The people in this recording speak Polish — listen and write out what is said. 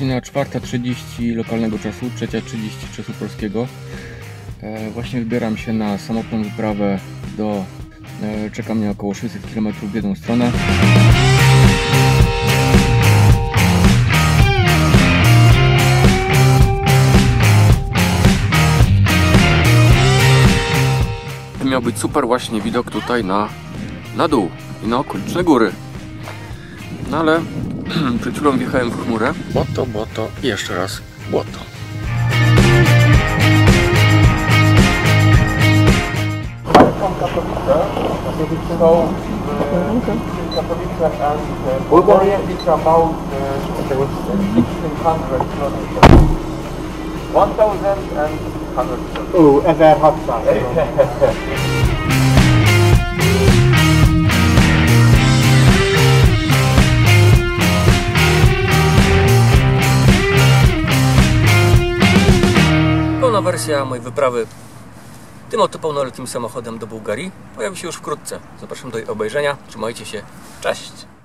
godzina 4:30 lokalnego czasu, 3:30 czasu polskiego. Właśnie wybieram się na samotną wyprawę czeka mnie około 600 km w jedną stronę. Miał być super właśnie widok tutaj na dół i na okoliczne góry. No ale przed chwilą wjechałem w chmurę. Błoto i jeszcze raz błoto. Bulgaria is about 1600 kilometers. 1100. Oh, ever hot sauce. Pełna wersja mojej wyprawy tym oto pełnoletnim samochodem do Bułgarii pojawi się już wkrótce. Zapraszam do jej obejrzenia. Trzymajcie się. Cześć!